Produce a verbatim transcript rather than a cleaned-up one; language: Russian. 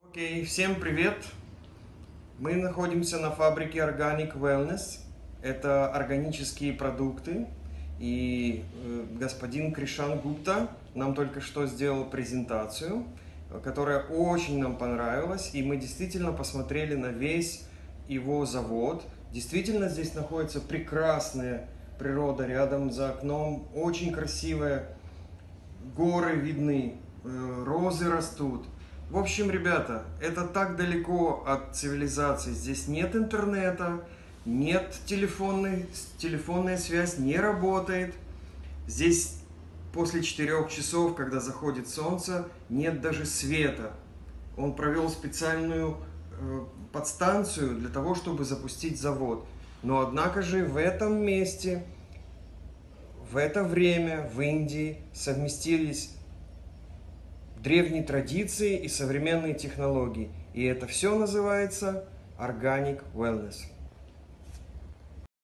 Окей, всем привет! Мы находимся на фабрике Organic Wellness. Это органические продукты. И э, господин Кришан Гупта нам только что сделал презентацию, которая очень нам понравилась. И мы действительно посмотрели на весь его завод. Действительно, здесь находится прекрасная природа рядом за окном. Очень красивые горы видны, э, розы растут. В общем, ребята, это так далеко от цивилизации. Здесь нет интернета, нет телефонной, телефонная связь не работает. Здесь после четырёх часов, когда заходит солнце, нет даже света. Он провел специальную э, подстанцию для того, чтобы запустить завод. Но однако же в этом месте, в это время в Индии совместились древние традиции и современные технологии. И это все называется Organic Wellness.